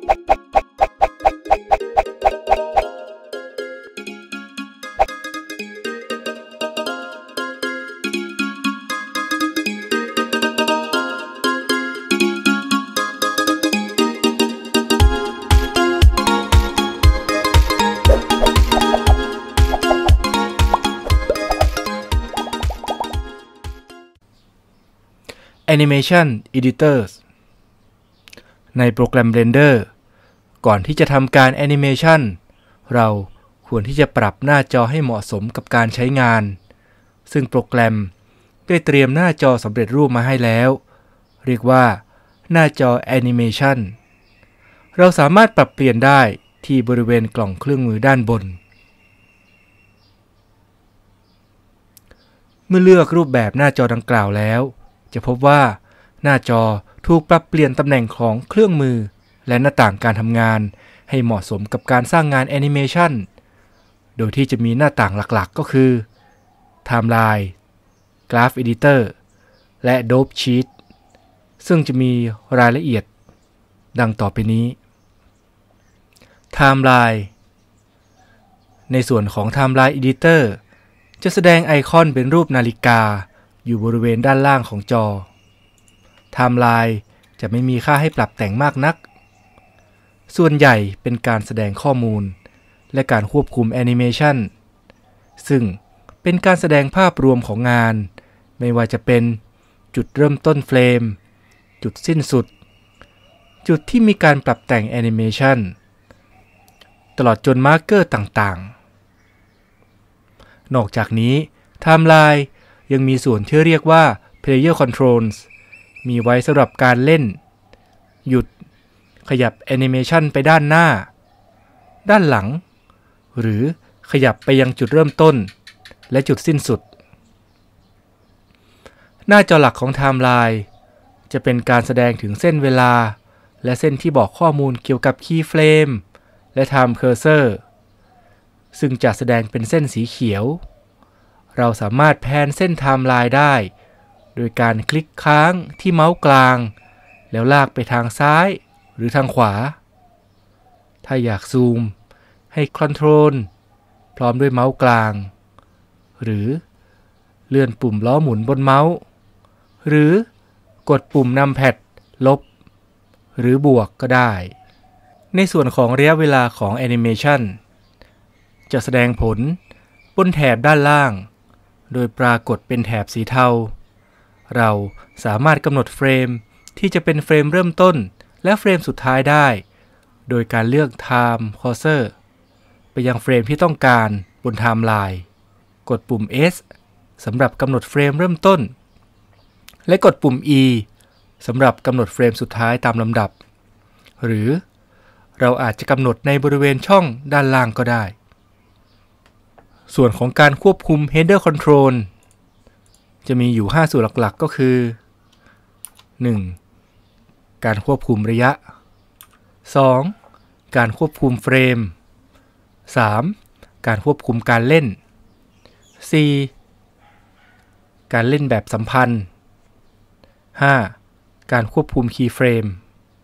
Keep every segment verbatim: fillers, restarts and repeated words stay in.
Animation Editors ในโปรแกรม Blender ก่อนที่จะทำการ Animation เราควรที่จะปรับหน้าจอให้เหมาะสมกับการใช้งานซึ่งโปรแกรมได้เตรียมหน้าจอสำเร็จรูปมาให้แล้วเรียกว่าหน้าจอ Animation เราสามารถปรับเปลี่ยนได้ที่บริเวณกล่องเครื่องมือด้านบนเมื่อเลือกรูปแบบหน้าจอดังกล่าวแล้วจะพบว่าหน้าจอถูกปรับเปลี่ยนตำแหน่งของเครื่องมือและหน้าต่างการทำงานให้เหมาะสมกับการสร้างงานแอนิเมชันโดยที่จะมีหน้าต่างหลักๆก็คือ Timeline Graph Editor และ Dope Sheet ซึ่งจะมีรายละเอียดดังต่อไปนี้ Timeline ในส่วนของ Timeline Editor จะแสดงไอคอนเป็นรูปนาฬิกาอยู่บริเวณด้านล่างของจอ Timeline จะไม่มีค่าให้ปรับแต่งมากนักส่วนใหญ่เป็นการแสดงข้อมูลและการควบคุมแอนิเมชันซึ่งเป็นการแสดงภาพรวมของงานไม่ว่าจะเป็นจุดเริ่มต้นเฟรมจุดสิ้นสุดจุดที่มีการปรับแต่งแอนิเมชันตลอดจนมาร์กเกอร์ต่างๆนอกจากนี้ Timeline ยังมีส่วนที่เรียกว่า Player Controls มีไว้สำหรับการเล่นหยุดขยับแอนิเมชันไปด้านหน้าด้านหลังหรือขยับไปยังจุดเริ่มต้นและจุดสิ้นสุดหน้าจอหลักของ Timeline จะเป็นการแสดงถึงเส้นเวลาและเส้นที่บอกข้อมูลเกี่ยวกับ Keyframe และ Time Cursor ซึ่งจะแสดงเป็นเส้นสีเขียวเราสามารถแพนเส้น Timeline ได้โดยการคลิกค้างที่เมาส์กลางแล้วลากไปทางซ้ายหรือทางขวาถ้าอยากซูมให้ Ctrl พร้อมด้วยเมาส์กลางหรือเลื่อนปุ่มล้อหมุนบนเมาส์หรือกดปุ่มนำแพดลบหรือบวกก็ได้ในส่วนของระยะเวลาของแอนิเมชันจะแสดงผลบนแถบด้านล่างโดยปรากฏเป็นแถบสีเทาเราสามารถกำหนดเฟรมที่จะเป็นเฟรมเริ่มต้นและเฟรมสุดท้ายได้โดยการเลือก Time Cursor ไปยังเฟรมที่ต้องการบน Timeline กดปุ่ม S สำหรับกำหนดเฟรมเริ่มต้นและกดปุ่ม E สำหรับกำหนดเฟรมสุดท้ายตามลำดับหรือเราอาจจะกำหนดในบริเวณช่องด้านล่างก็ได้ส่วนของการควบคุม Header Control จะมีอยู่ห้าส่วนหลักๆก็คือ หนึ่ง. การควบคุมระยะ สอง. การควบคุมเฟรม สาม. การควบคุมการเล่น สี่. การเล่นแบบสัมพันธ์ ห้า. การควบคุมคีย์เฟรม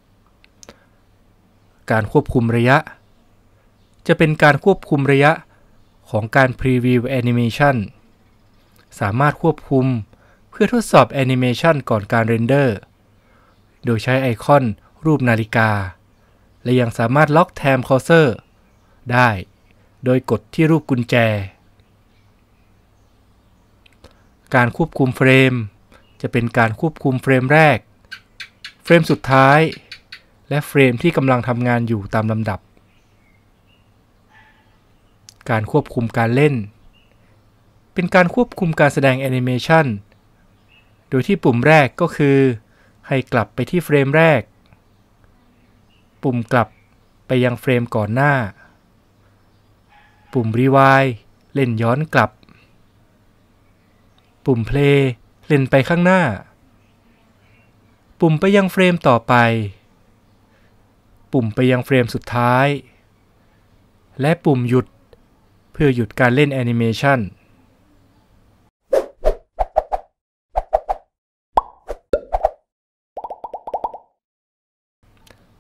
การควบคุมระยะจะเป็นการควบคุมระยะของการพรีวิวแอนิเมชันสามารถควบคุมเพื่อทดสอบแอนิเมชันก่อนการเรนเดอร์โดยใช้ไอคอนรูปนาฬิกาและยังสามารถล็อก Time Cursor ได้โดยกดที่รูปกุญแจการควบคุมเฟรมจะเป็นการควบคุมเฟรมแรกเฟรมสุดท้ายและเฟรมที่กำลังทำงานอยู่ตามลำดับการควบคุมการเล่นเป็นการควบคุมการแสดงแอนิเมชันโดยที่ปุ่มแรกก็คือให้กลับไปที่เฟรมแรกปุ่มกลับไปยังเฟรมก่อนหน้าปุ่ม Rewind เล่นย้อนกลับปุ่ม Play เล่นไปข้างหน้าปุ่มไปยังเฟรมต่อไปปุ่มไปยังเฟรมสุดท้ายและปุ่มหยุดเพื่อหยุดการเล่นแอนิเมชัน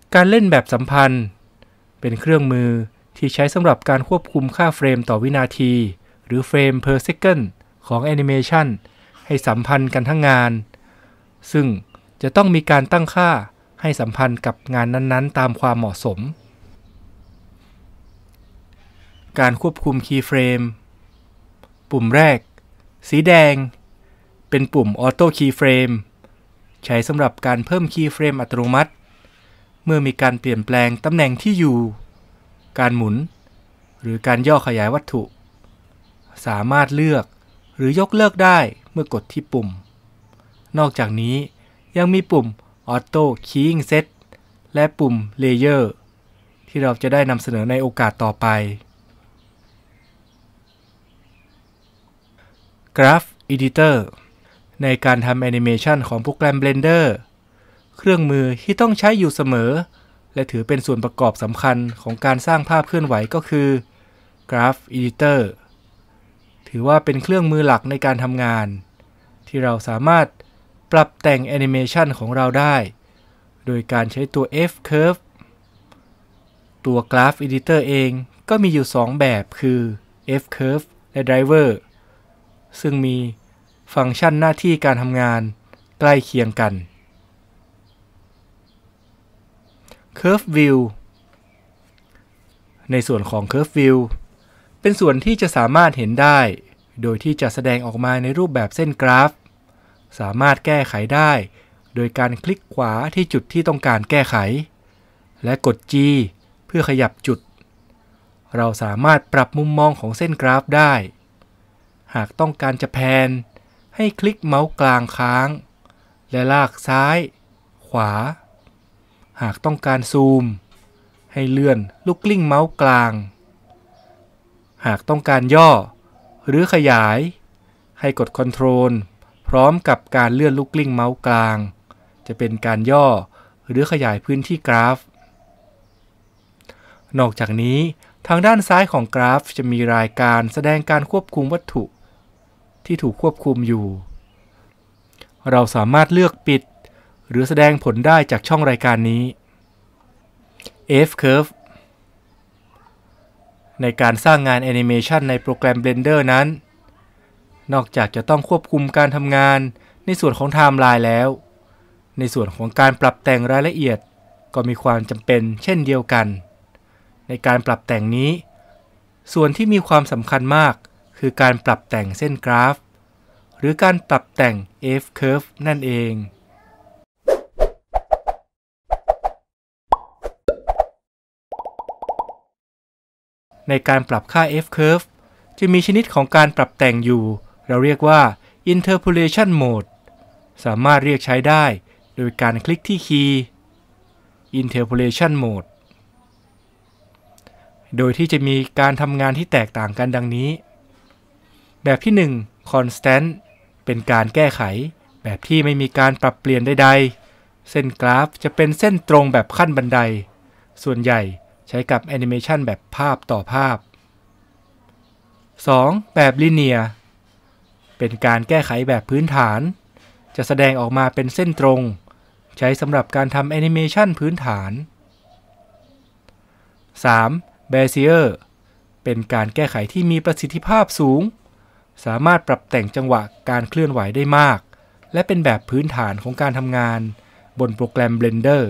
การเล่นแบบสัมพันธ์เป็นเครื่องมือที่ใช้สำหรับการควบคุมค่าเฟรมต่อวินาทีหรือ frame per second ของแอนิเมชันให้สัมพันธ์กันทั้งงานซึ่งจะต้องมีการตั้งค่าให้สัมพันธ์กับงานนั้นๆตามความเหมาะสมการควบคุมคีย์เฟรมปุ่มแรกสีแดงเป็นปุ่ม Auto Keyframe ใช้สำหรับการเพิ่มคีย์เฟรมอัตโนมัติเมื่อมีการเปลี่ยนแปลงตำแหน่งที่อยู่การหมุนหรือการย่อขยายวัตถุสามารถเลือกหรือยกเลิกได้เมื่อกดที่ปุ่มนอกจากนี้ยังมีปุ่ม Auto Keying Set และปุ่ม Layer ที่เราจะได้นำเสนอในโอกาสต่อไป Graph Editor ในการทำแอนิเมชันของโปรแกรม Blender เครื่องมือที่ต้องใช้อยู่เสมอและถือเป็นส่วนประกอบสำคัญของการสร้างภาพเคลื่อนไหวก็คือ Graph Editor ถือว่าเป็นเครื่องมือหลักในการทำงานที่เราสามารถปรับแต่งแอนิเมชันของเราได้โดยการใช้ตัว F-Curve ตัว Graph Editor เองก็มีอยู่สองแบบคือ F-Curve และ Driver ซึ่งมีฟังก์ชันหน้าที่การทำงานใกล้เคียงกัน Curve View ในส่วนของ Curve View เป็นส่วนที่จะสามารถเห็นได้โดยที่จะแสดงออกมาในรูปแบบเส้นกราฟสามารถแก้ไขได้โดยการคลิกขวาที่จุดที่ต้องการแก้ไขและกด G เพื่อขยับจุดเราสามารถปรับมุมมองของเส้นกราฟได้หากต้องการจะแพนให้คลิกเมาส์กลางค้างและลากซ้ายขวาหากต้องการซูมให้เลื่อนลูกกลิ้งเมาส์กลางหากต้องการย่อหรือขยายให้กด Ctrl พร้อมกับการเลื่อนลูกกลิ้งเมาส์กลางจะเป็นการย่อหรือขยายพื้นที่กราฟนอกจากนี้ทางด้านซ้ายของกราฟจะมีรายการแสดงการควบคุมวัตถุที่ถูกควบคุมอยู่เราสามารถเลือกปิดหรือแสดงผลได้จากช่องรายการนี้ F-Curve ในการสร้างงานแอนิเมชันในโปรแกรม Blender นั้นนอกจากจะต้องควบคุมการทำงานในส่วนของไทม์ไลน์แล้วในส่วนของการปรับแต่งรายละเอียดก็มีความจำเป็นเช่นเดียวกันในการปรับแต่งนี้ส่วนที่มีความสำคัญมากคือการปรับแต่งเส้นกราฟหรือการปรับแต่ง F-Curve นั่นเองในการปรับค่า F-Curve จะมีชนิดของการปรับแต่งอยู่เราเรียกว่า Interpolation Mode สามารถเรียกใช้ได้โดยการคลิกที่คีย์ Interpolation Mode โดยที่จะมีการทำงานที่แตกต่างกันดังนี้แบบที่หนึ่ง Constant เป็นการแก้ไขแบบที่ไม่มีการปรับเปลี่ยนใดๆเส้นกราฟจะเป็นเส้นตรงแบบขั้นบันไดส่วนใหญ่ใช้กับแอนิเมชันแบบภาพต่อภาพสองแบบ Linear เป็นการแก้ไขแบบพื้นฐานจะแสดงออกมาเป็นเส้นตรงใช้สำหรับการทำแอนิเมชันพื้นฐานสาม Bezier เป็นการแก้ไขที่มีประสิทธิภาพสูงสามารถปรับแต่งจังหวะการเคลื่อนไหวได้มากและเป็นแบบพื้นฐานของการทำงานบนโปรแกรม Blender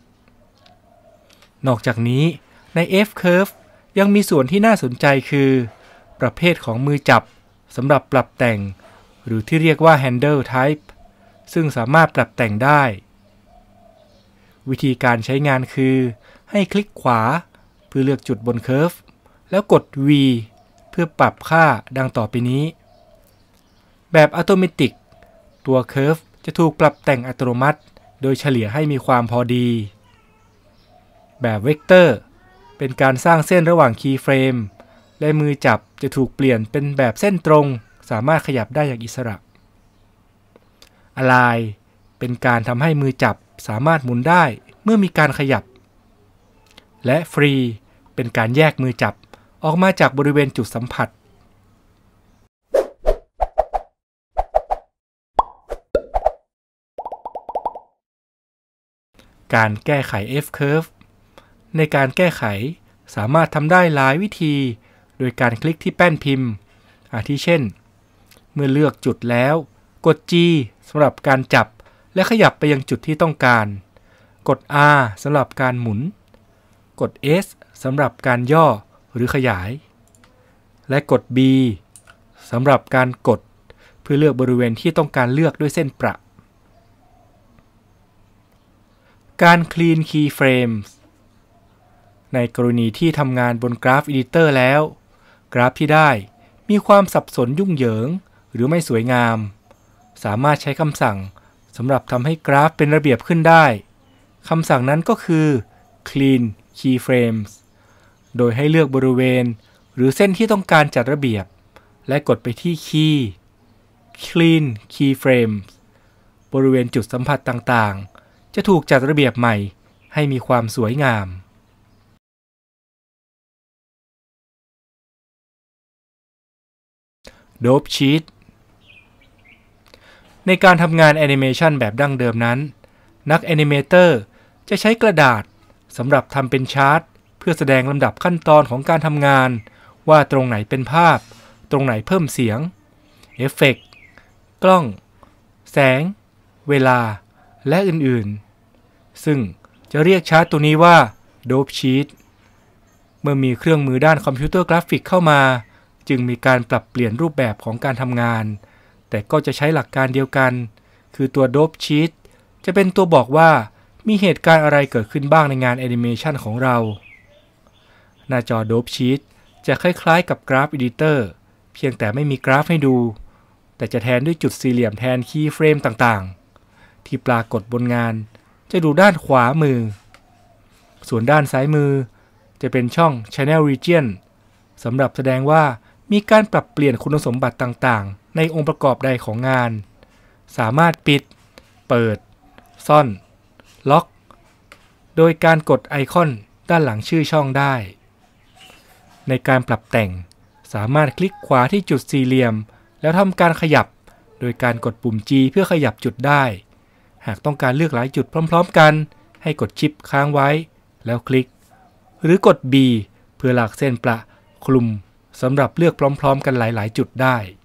นอกจากนี้ใน F-Curve ยังมีส่วนที่น่าสนใจคือประเภทของมือจับสำหรับปรับแต่งหรือที่เรียกว่า Handle Type ซึ่งสามารถปรับแต่งได้วิธีการใช้งานคือให้คลิกขวาเพื่อเลือกจุดบน Curve แล้วกด V เพื่อปรับค่าดังต่อไปนี้แบบ Automatic ตัว Curve จะถูกปรับแต่งอัตโนมัติโดยเฉลี่ยให้มีความพอดีแบบ Vector เป็นการสร้างเส้นระหว่างคีย์เฟรมและมือจับจะถูกเปลี่ยนเป็นแบบเส้นตรงสามารถขยับได้อย่างอิสระ Align เป็นการทำให้มือจับสามารถหมุนได้เมื่อมีการขยับและ Free เป็นการแยกมือจับออกมาจากบริเวณจุดสัมผัสการแก้ไข F-Curve ในการแก้ไขสามารถทำได้หลายวิธีโดยการคลิกที่แป้นพิมพ์อาทิเช่นเมื่อเลือกจุดแล้วกด G สำหรับการจับและขยับไปยังจุดที่ต้องการกด R สำหรับการหมุนกด S สำหรับการย่อหรือขยายและกด B สำหรับการกดเพื่อเลือกบริเวณที่ต้องการเลือกด้วยเส้นประการ Clean Keyframes ในกรณีที่ทำงานบน Graph Editor แล้วกราฟที่ได้มีความสับสนยุ่งเหยิงหรือไม่สวยงามสามารถใช้คำสั่งสำหรับทำให้กราฟเป็นระเบียบขึ้นได้คำสั่งนั้นก็คือ Clean Keyframes โดยให้เลือกบริเวณหรือเส้นที่ต้องการจัดระเบียบและกดไปที่ Key Clean Keyframes บริเวณจุดสัมผัสต่างๆจะถูกจัดระเบียบใหม่ให้มีความสวยงาม Dope Sheet ในการทำงานแอนิเมชันแบบดั้งเดิมนั้นนักแอนิเมเตอร์จะใช้กระดาษสำหรับทำเป็นชาร์ตเพื่อแสดงลำดับขั้นตอนของการทำงานว่าตรงไหนเป็นภาพตรงไหนเพิ่มเสียงเอฟเฟกต์กล้องแสงเวลาและอื่นๆซึ่งจะเรียกชาร์ตตัวนี้ว่า Dope Sheet เมื่อมีเครื่องมือด้านคอมพิวเตอร์กราฟิกเข้ามาจึงมีการปรับเปลี่ยนรูปแบบของการทำงานแต่ก็จะใช้หลักการเดียวกันคือตัว Dope Sheet จะเป็นตัวบอกว่ามีเหตุการณ์อะไรเกิดขึ้นบ้างในงานแอนิเมชันของเราหน้าจอ Dope Sheet จะคล้ายๆกับ Graph Editor เพียงแต่ไม่มีกราฟให้ดูแต่จะแทนด้วยจุดสี่เหลี่ยมแทนคีย์เฟรมต่างๆที่ปรากฏบนงานจะดูด้านขวามือส่วนด้านซ้ายมือจะเป็นช่อง Channel Region สำหรับแสดงว่ามีการปรับเปลี่ยนคุณสมบัติต่างๆในองค์ประกอบใดของงานสามารถปิดเปิดซ่อนล็อกโดยการกดไอคอนด้านหลังชื่อช่องได้ในการปรับแต่งสามารถคลิกขวาที่จุดสี่เหลี่ยมแล้วทำการขยับโดยการกดปุ่ม G เพื่อขยับจุดได้หากต้องการเลือกหลายจุดพร้อมๆกันให้กดชิปค้างไว้แล้วคลิกหรือกด B เพื่อลากเส้นประคลุมสำหรับเลือกพร้อมๆกันหลายๆจุดได้